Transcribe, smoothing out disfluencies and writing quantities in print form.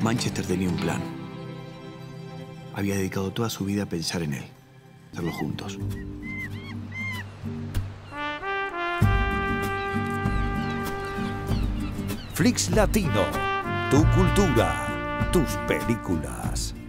Manchester tenía un plan. Había dedicado toda su vida a pensar en él, hacerlo juntos. Flix Latino, tu cultura, tus películas.